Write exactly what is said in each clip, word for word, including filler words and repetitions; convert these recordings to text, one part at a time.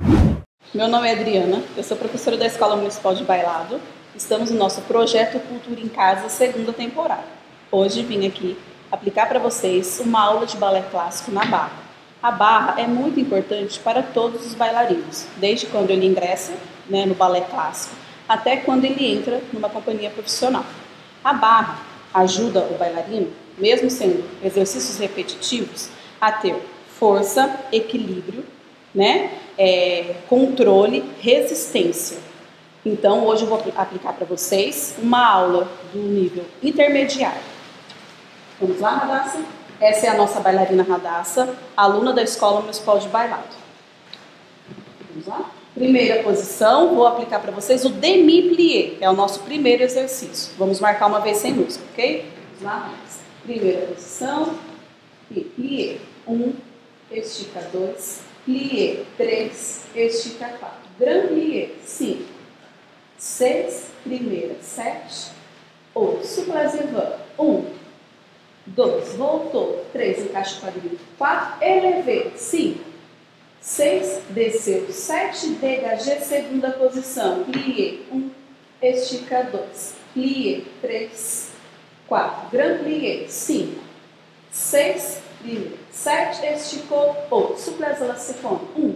Meu nome é Adriana, eu sou professora da Escola Municipal de Bailado. Estamos no nosso projeto Cultura em Casa, segunda temporada. Hoje vim aqui aplicar para vocês uma aula de balé clássico na barra. A barra é muito importante para todos os bailarinos, desde quando ele ingressa, né, no balé clássico, até quando ele entra numa companhia profissional. A barra ajuda o bailarino, mesmo sendo exercícios repetitivos, a ter força, equilíbrio, né? É, controle, resistência. Então, hoje eu vou aplicar para vocês uma aula do nível intermediário. Vamos lá, Radassa? Essa é a nossa bailarina Radassa, aluna da Escola Municipal de Bailado. Vamos lá? Primeira posição, vou aplicar para vocês o demi-plié, é o nosso primeiro exercício. Vamos marcar uma vez sem música, ok? Vamos lá, Radassa. Primeira posição, e plié. Um, estica dois, plié, três, estica quatro, grand plié, cinco, seis, primeira, sete, oito, souplazevant, um, dois, voltou, três, encaixa o quadril, quatro, elevé, cinco, seis, desceu, sete, dégagé, segunda posição, plié, um, estica dois, plié, três, quatro, grand plié, cinco, seis, primeiro, sete, esticou, oito, souplazevant, seconde, um,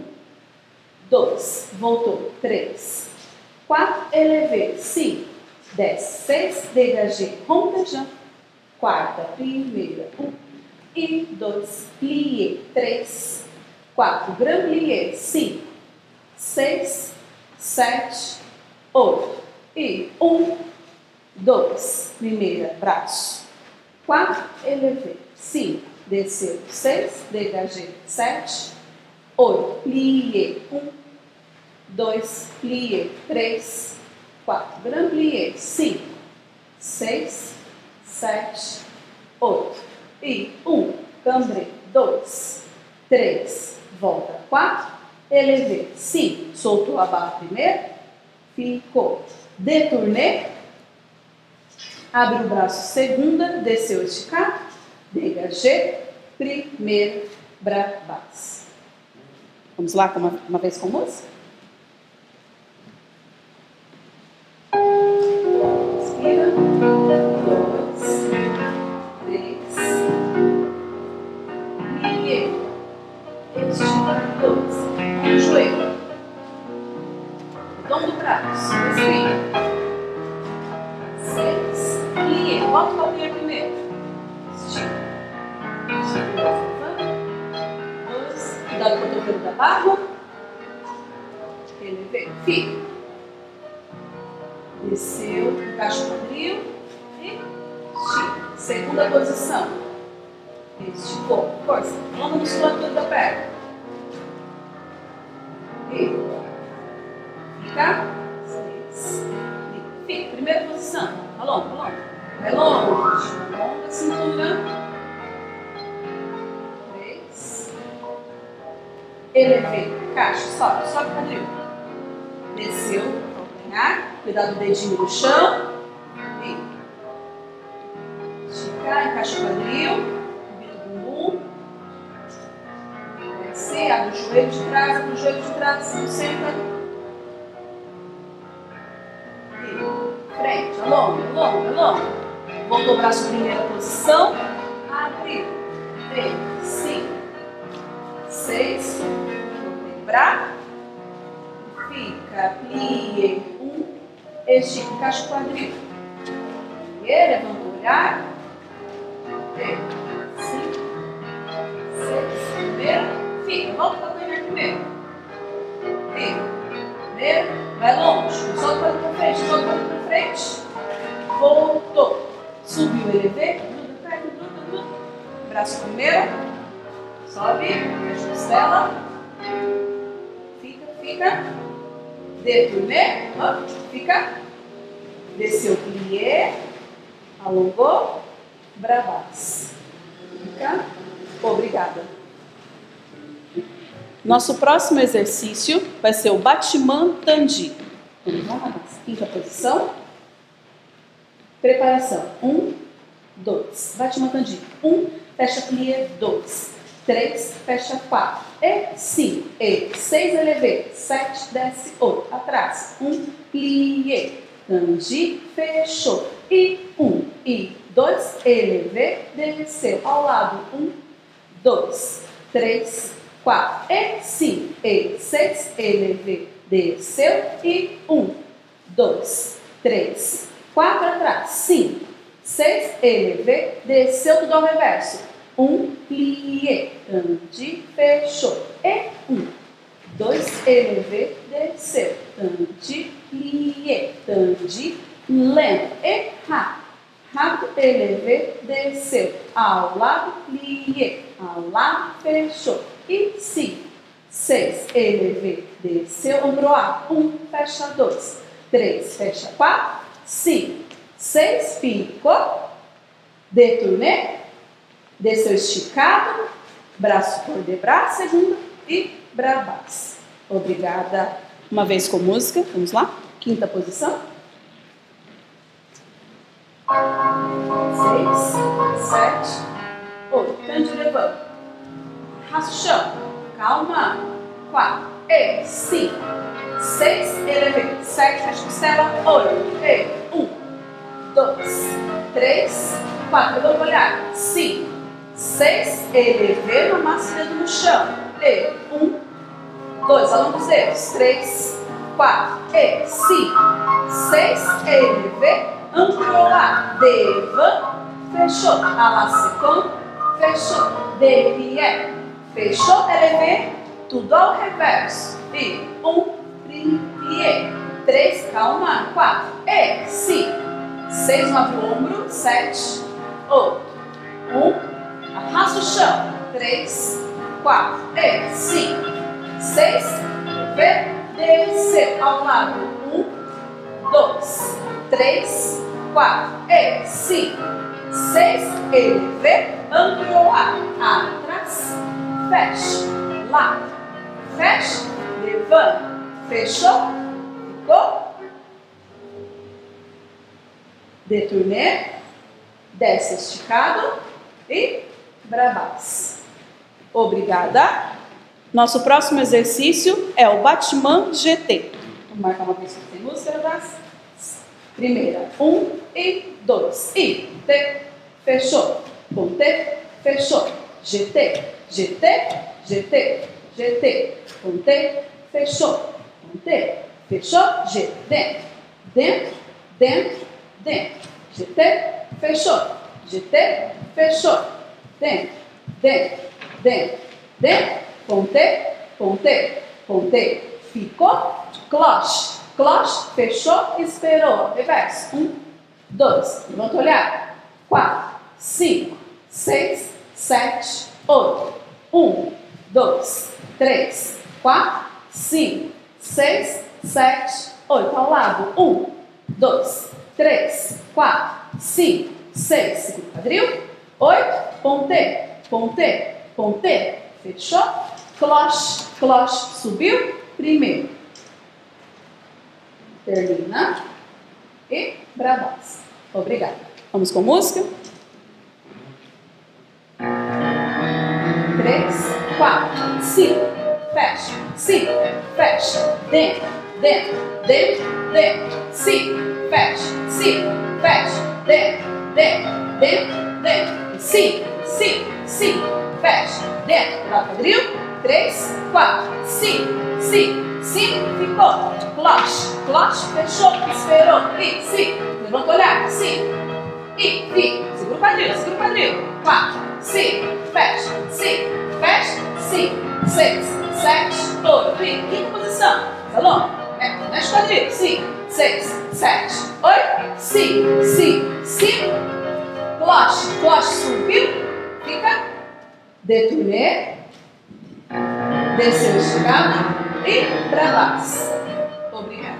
dois, voltou, três, quatro, elevé, cinco, dez, seis, dégagé, rondejant, quarta, primeira, um e dois, plié, três, quatro, grand plié, cinco, seis, sete, oito e um, dois, primeira, braço, quatro, elevé, cinco, desceu, seis, dégagé, sete, oito, plié, um, dois, plié, três, quatro, grand plié, cinco, seis, sete, oito e um, cambré, dois, três, volta, quatro, elevé, cinco, soltou a barra primeiro, ficou, détourné, abre o braço, segunda, desceu, esticado, dégagé, primeiro, bras. Vamos lá uma, uma vez com música? Inspira. Dois, três, plié, estica, dois, um joelho, redondo do braço, respira, seis, plié, volta o calcanhar primeiro, estica. Dois, cuidado com o cotovelo da barra, elevé, fica, desceu, encaixa o quadril e estica. Segunda posição, esticou, força, longa musculatura da perna, e fica, seis, fica, primeira posição, alonga, alonga, vai longe, alonga a cintura. Elevei, caixa, sobe, sobe o quadril. Desceu, calcanhar, cuidado do dedinho no chão. E esticar, encaixa o quadril, vira o bumbum. Descer, abre o joelho de trás, abre o joelho de trás, não senta. E frente, alonga, alonga, alonga. Voltou o braço, primeira posição. Abriu, três, cinco, seis, lembrar, fica, plié, um, estica, encaixa o quadril, plié, levanta o olhar, três, cinco, seis, primeiro, fica, volta para o calcanhar primeiro, fica, primeiro, vai longe, solta o quadril para frente, solta o quadril para frente, voltou, subiu, elevé, gruda, perna, gruda, gruda, braço primeiro, sobe, fecha a costela, fica, fica, détourné, fica, desceu, plié, alongou, bravas, fica, obrigada. Nosso próximo exercício vai ser o batiment tendu. Vamos lá, quinta posição, preparação, um, dois, batiment tendu, um, fecha plié, dois, três, fecha quatro, e cinco, e seis, elevê, sete, desce, oito, atrás, um, plié, tandi, fechou, e um, e dois, elevê, desceu, ao lado, um, dois, três, quatro, e cinco, e seis, elevê, desceu, e um, dois, três, quatro, atrás, cinco, seis, elevê, desceu, tudo ao reverso, um, plié, tandi, fechou, e um, dois, elevê, desceu, tandi, plié, tandi, lento, e rápido, rápido, elevê, desceu, ao lado, plié, ao lado, fechou, e cinco, seis, elevê, desceu, ombro alto, um, fecha dois, três, fecha quatro, cinco, seis, ficou, détourné, desceu esticado, braço por debraço, segunda e brabás. Obrigada. Uma vez com música, vamos lá? Quinta posição. Seis, sete, oito. Cante levando. Arrasta o chão. Calma. Quatro. E cinco. Seis. Elevei. Sete. Fecha costela. Oito. E um. Dois. Três. Quatro. Vamos olhar. Cinco. Seis. Elevei. Amassa o dedo no chão. E um. Dois. Alonga os dedos. Três. Quatro. E cinco. Seis. Elevei. Enrolar, devant, fechou, à la seconde, fechou, derrière, fechou, élevé, tudo ao reverso, e um, plié, três, calma, quatro, e cinco, seis, move o ombro, sete, oito, um, arrasta o chão, três, quatro, e cinco, seis, élevé, desceu, ao lado, um, dois, três, quatro, e cinco, seis, elevê, enrolar, atrás, fecha, lá, fecha, levanta, fechou, ficou, détourné, desce esticado e brabás. Obrigada. Nosso próximo exercício é o Batman G T. Vamos marcar uma vez que tem música, brabás. Primeira, um e dois, e, T, fechou, ponte, fechou, G T, G T, G T, G T, ponte, fechou, ponte, fechou, G, dentro, dentro, dentro, dentro, G T, fechou, G T, fechou, dentro, dentro, dentro, dentro, ponte, ponte, ponte, ficou, cloche, cloche, fechou, esperou, reverso, um, dois, levanta o olhar, quatro, cinco, seis, sete, oito, um, dois, três, quatro, cinco, seis, sete, oito, ao lado, um, dois, três, quatro, cinco, seis, segura o quadril, oito, ponte, ponte, ponte, fechou, cloche, cloche, subiu, primeiro, termina e brabás. Obrigada. Vamos com música? Três, quatro, cinco, fecha, cinco, fecha, dentro, dentro, dentro, dentro, cinco, fecha, cinco, fecha, dentro, dentro, dentro, dentro, cinco, cinco, cinco, fecha, dentro, dá quadril, três, quatro, cinco, cinco, cinco, ficou, cloche, cloche, fechou, esperou, e cinco, levanta o olhar, cinco, e fica, segura o quadril, segura o quadril, quatro, cinco, fecha, cinco, fecha, cinco, seis, sete, oito, e quinta posição, salão, é, mexe o quadril, cinco, seis, sete, oito, cinco, cinco, cinco, cloche, cloche, subiu, fica, détourné, desceu esticado e brabás. Obrigada.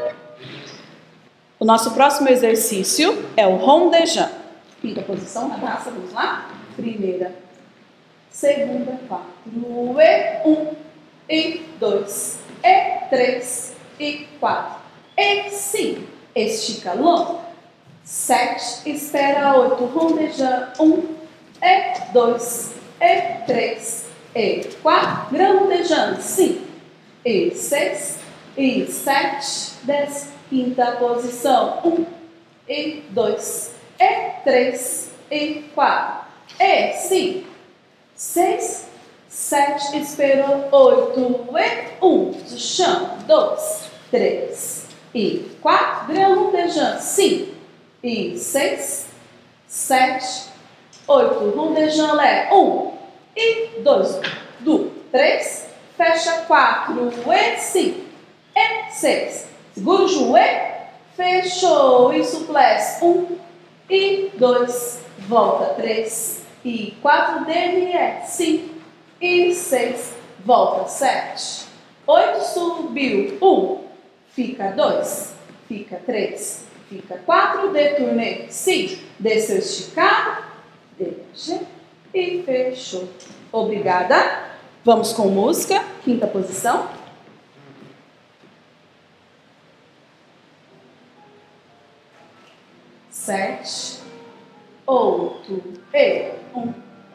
O nosso próximo exercício é o rondejant. Quinta posição, abraça, vamos lá. Primeira, segunda, quatro, e um, e dois, e três, e quatro, e cinco, estica longo, sete, espera oito, rondejant, um, e dois, e três, e quatro, gramudejando, cinco, e seis, e sete, dez, quinta posição, um, e dois, e três, e quatro, e cinco, seis, sete, esperou, oito, e um, do chão, dois, três, e quatro, gramudejando, cinco, e seis, sete, oito, rondejando leve, um, e dois, do, três, fecha, quatro, e cinco, e seis, segura o joelho, fechou, e suplece, um, e dois, volta, três, e quatro, dele é cinco, e seis, volta, sete, oito, subiu, um, fica dois, fica três, fica quatro, deturne, cinco, desceu esticado, deixa e fechou. Obrigada. Vamos com música, quinta posição. Sete, oito, e um,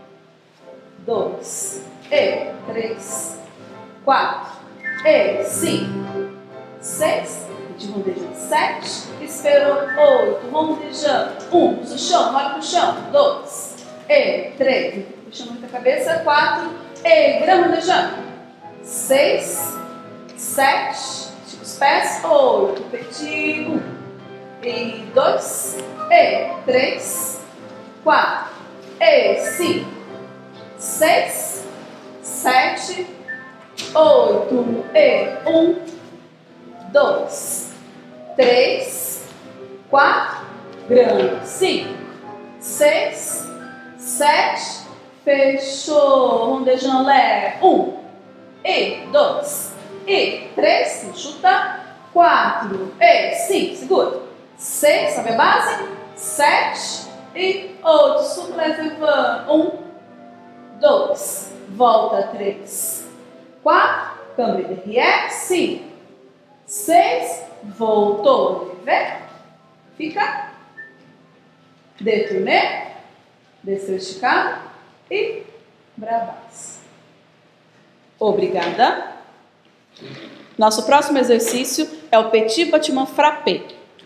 dois, e três, quatro, e cinco, seis, de rondejando, sete, esperou, oito, rondejando, um, puxa o chão, olha para o chão, dois, e três, puxa muito a cabeça, quatro, e vira rondejando, seis, sete, estica os pés, oito, petit, um, e dois, e três, quatro, e cinco, seis, sete, oito, e um, dois, três, quatro, grande, cinco, seis, sete, fechou, rondejando leve, um, e dois, e três, chuta, quatro, e cinco, segura, seis, sabe a base? Sete, e oito, supleva, um, dois, volta, três, quatro, câmbio de rié, cinco, seis, voltou, leve, fica, deturne, desceu esticado e brabas. Obrigada. Nosso próximo exercício é o petit battement frappé.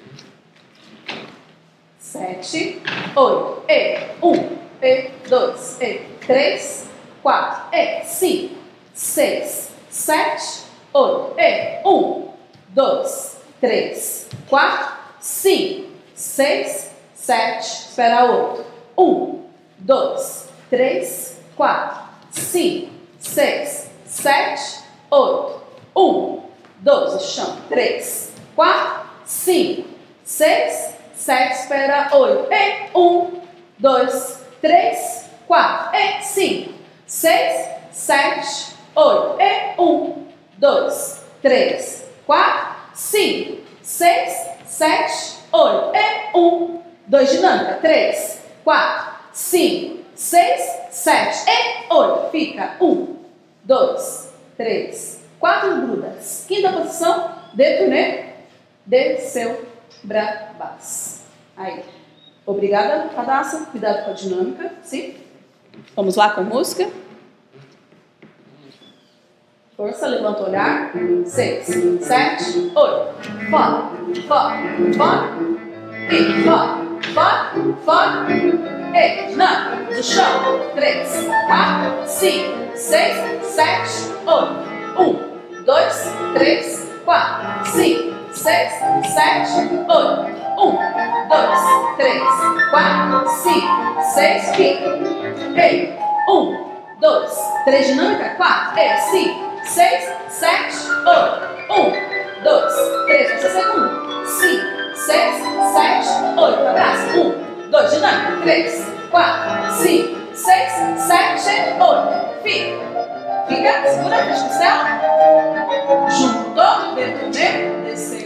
Sete, oito, e um, e dois, e três, quatro, e cinco, seis, sete, oito, e um, dois, três, quatro, cinco, seis, sete, espera oito, um, dois, três, quatro, cinco, seis, sete, oito, um, dois, o chão, três, quatro, cinco, seis, sete, espera oito, e um, dois, três, quatro, e cinco, seis, sete, oito, e um, dois, três, quatro, cinco, seis, sete, oito, e um, dois, dinâmica, três, quatro, cinco, seis, sete, e oito, fica, um, dois, três, quatro, grudas, quinta posição, deturne, desceu, brabas. Aí, obrigada, Radassa, cuidado com a dinâmica, sim? Vamos lá com música. Força, levanta o olhar. Seis, sete, oito. Fora, fora, fora. E fora, fora, fora. E dinâmica do chão. Três, quatro, cinco, seis, sete, oito. Um, dois, três, quatro, cinco, seis, sete, oito. Um, dois, três, quatro, cinco, seis, fica. E um, dois, três, dinâmica. Quatro, e cinco, seis, sete, oito. Um, dois, três, você segundo. Cinco, seis, sete, oito. Abraço. Um, dois, dinâmica. Três, quatro, cinco, seis, sete, oito. Fica. Fica, segura, fecha o céu. Juntou, deturne, desceu.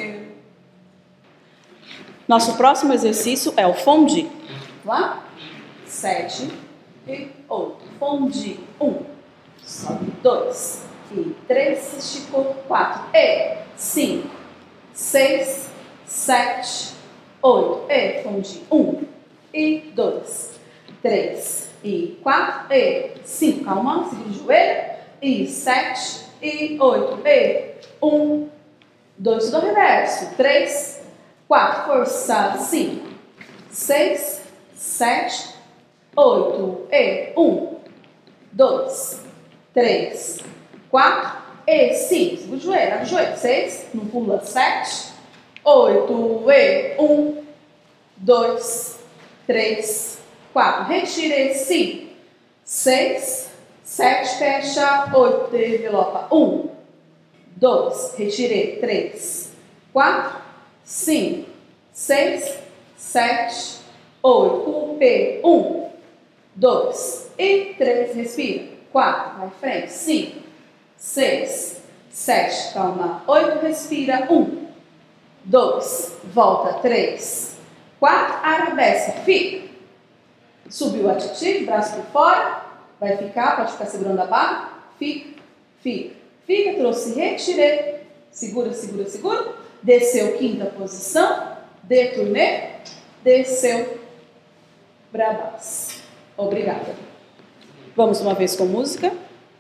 Nosso próximo exercício é o fondue. Vamos lá? Sete e oito. Fondue. Um. Sobe. Dois. E três. Esticou. Quatro. E cinco. Seis. Sete. Oito. E fondue. Um. E dois. Três. e quatro, e cinco. Calma, segura o joelho. E sete, e oito, e um, dois, do reverso. Três, quatro, força. Cinco, seis, sete, oito, e um, dois, três, quatro, e cinco. Segura o joelho, abre o joelho. Seis, não pula. Sete, oito, e um, dois, três, quatro. Retire. Cinco, seis, sete, fecha. Oito, envelopa. Um, dois, retirei. Três, quatro, cinco, seis, sete, oito. P. Um, dois e três. Respira. Quatro, vai frente. Cinco, seis, sete, calma. Oito, respira. Um, dois, volta. Três, quatro, arabesque. Fica. Subiu a titi, braço por fora. Vai ficar, pode ficar segurando a barra. Fica, fica, fica. Trouxe, retirei. Segura, segura, segura. Desceu, quinta posição. Detourné. Desceu. Brabas. Obrigada. Vamos uma vez com música.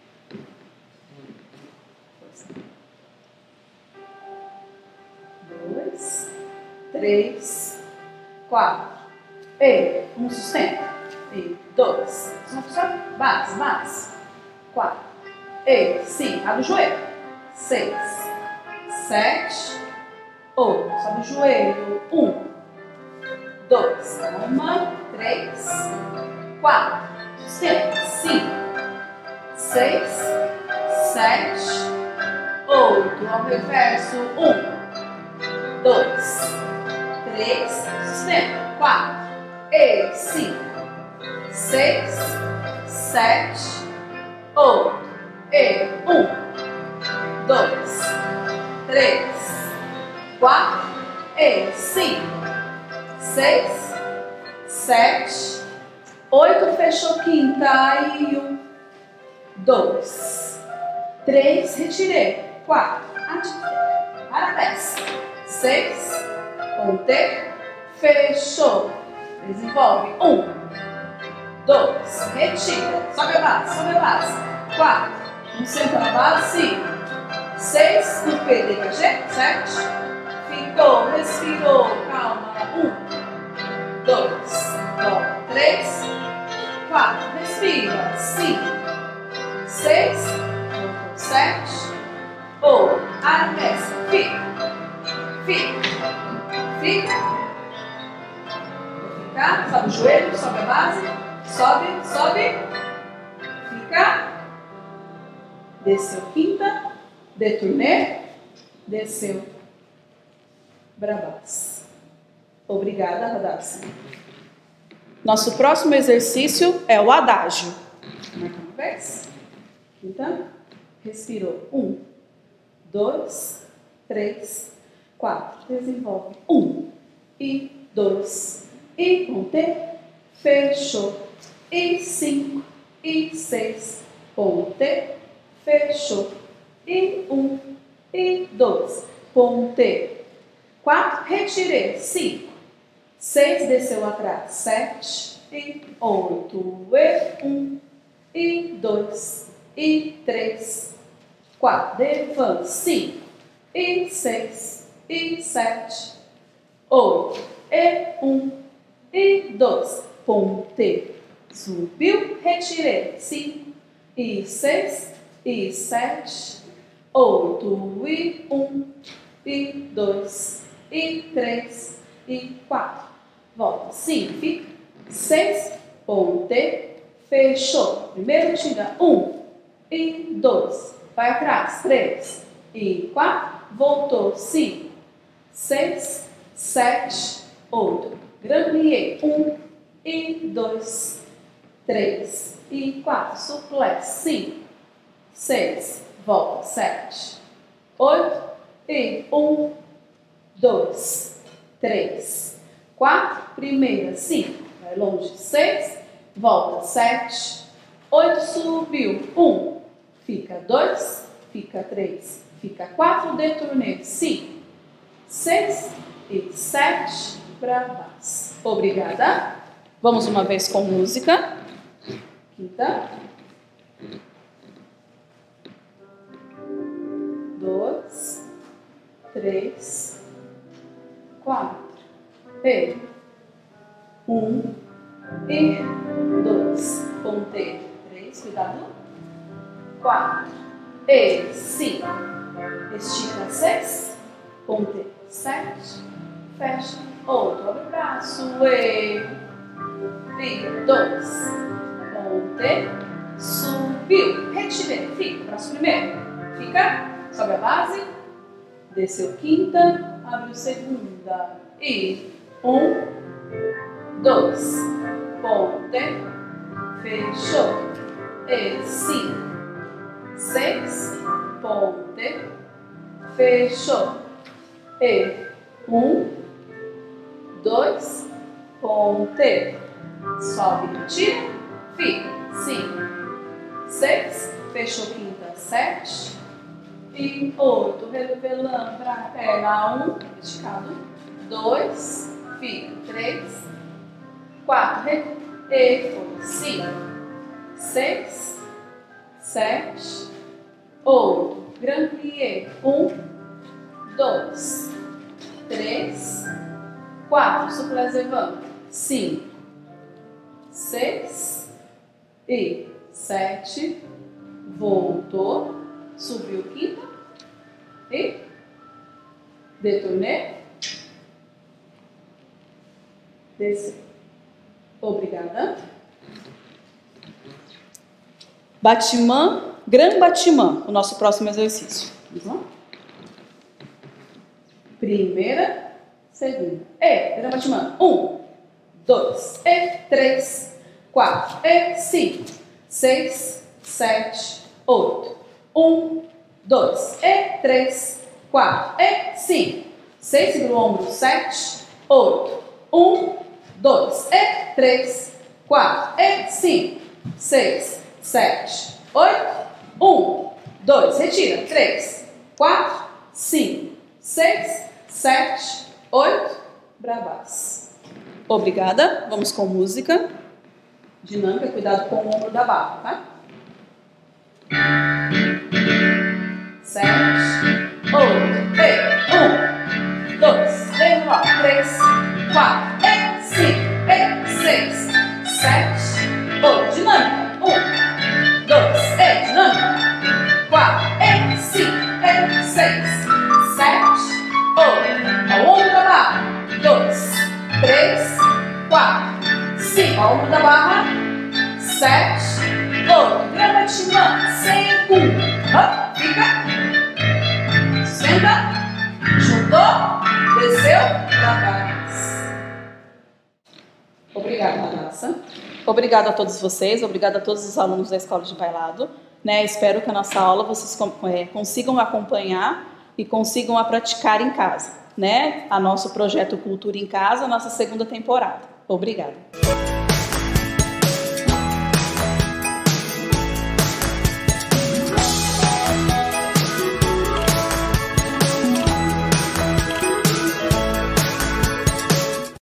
Dois, três, quatro. E um, sustenta. E dois. Uma puxada. Base, base. Quatro. E cinco. Abre o joelho. Seis, sete, oito. Sobe o joelho. Um, dois. Uma, três, quatro. Sustenta. Cinco, seis, sete, oito. Ao reverso. Um, dois, três. Sustenta. Quatro. E cinco, seis, sete, oito. E um, dois, três, quatro. E cinco, seis, sete, oito. Fechou quinta. E um, dois, três. Retirei. Quatro. Ativei. Arabesque. Seis. Ponte. Fechou. Desenvolve. Um, dois. Retira. Sobe a base. Sobe a base. Quatro. Um senta na base. Cinco. Seis. No P. Degagé. Sete. Ficou. Respirou. Calma. Um, dois. Volta. Três. Quatro. Respira. Cinco. Seis. Voltou. Sete. Oito. Arabesque. Fica. Fica. Fica. Fica. Sobe o joelho. Sobe a base. Sobe. Sobe. Fica. Desceu quinta. Detourné. Desceu. Brabas. Obrigada, Radassa. Nosso próximo exercício é o adágio. Marca uma vez. Então, respirou. Um, dois, três, quatro. Desenvolve. Um e dois. E ponte. Fechou. E cinco. E seis. Ponte. Fechou. E um. E dois. Ponte. Quatro. Retirei. Cinco. Seis. Desceu atrás. Sete. E oito. E um. E dois. E três. Quatro. Levanta. Cinco. E seis. E sete. Oito. E um. E dois. Ponte. Subiu. Retirei. Cinco. E seis. E sete. Oito. E um. E dois. E três. E quatro. Volta. Cinco. Fica. Seis. Ponte. Fechou. Primeiro tira. Um. E dois. Vai atrás. Três. E quatro. Voltou. Cinco. Seis. Sete. Oito. Grand plié. Um. E dois. Três. E quatro. Souplesse. Cinco. Seis. Volta. Sete. Oito. E um. Dois. Três. Quatro. Primeira. Cinco. Vai longe. Seis. Volta. Sete. Oito. Subiu. Um. Fica dois. Fica três. Fica quatro. Detourné. Cinco. Seis. E sete. Bravas. Obrigada. Vamos uma vez com música. Quinta. Dois. Três. Quatro. E. Um. E. Dois. Ponteiro. Três. Cuidado. Quatro. E. Cinco. Estica. Seis. Ponteiro. Sete. Fecha. Outro. Abre o braço. E. Fica. Dois. Ponteiro. Subiu. Retirei. Fica. Braço primeiro. Fica. Sobe a base. Desceu quinta. Abriu segunda. E. Um. Dois. Ponteiro. Fechou. E. Cinco. Seis. Ponteiro. Fechou. E. Um. Dois. Ponteiro. Sobe, retira. Fica. Cinco. Seis. Fechou quinta. Sete. E oito. Revelando para a perna. Um. Esticado. Dois. Fica. Três. Quatro. E foi. Cinco. Seis. Sete. Oito. Grand plié. Um. Dois. Três. Quatro. Souplesse levanta. Cinco. Seis. E sete. Voltou. Subiu quinta. E detourné. Desceu. Obrigada. Batiment, Grand Batiment, o nosso próximo exercício. Vamos lá? Primeira, segunda. E, Grand Batiment. Um, dois, e três, quatro, e cinco, seis, sete, oito. Um, dois, e três, quatro, e cinco, seis, segura o ombro, sete, oito. Um, dois, e três, quatro, e cinco, seis, sete, oito. Um, dois, retira. Três, quatro, cinco, seis, sete, oito. Bravas. Obrigada. Vamos com música. Dinâmica, cuidado com o ombro da barra, tá? Sete, oito, e um, dois, e nove, três, quatro, e cinco, e seis, sete, oito. Dinâmica. Um, dois, e dinâmica. Quatro, e cinco, e seis, sete, oito. Ao ombro da barra. Dois, três, quatro, cinco. Ao ombro da barra. Sete, oito. Grand Batiment. Segundo. Hop, fica. Senta. Juntou. Desceu. Pra trás. Obrigada, Radassa. Obrigada a todos vocês. Obrigada a todos os alunos da Escola de Bailado. Né? Espero que a nossa aula vocês é, consigam acompanhar e consigam a praticar em casa. Né? A nosso projeto Cultura em Casa, a nossa segunda temporada. Obrigada.